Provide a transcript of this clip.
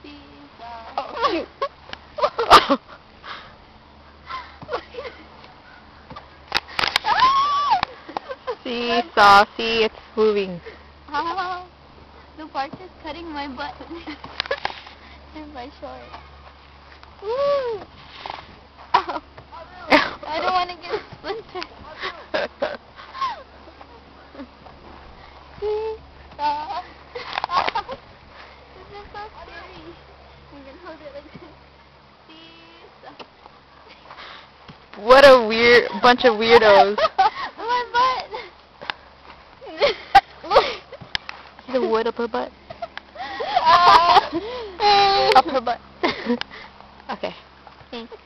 Seeeesaw. Oh, shoot. Seeesaw, see, it's moving. Oh, the bark is cutting my butt and my shorts. Woo! Oh. I don't want to get splintered. Seeeesaw. This is so scary. I'm going to hold it like this. Seeeesaw. What a weird bunch of weirdos. My butt. The wood up her butt. Up her butt. Okay. Thanks.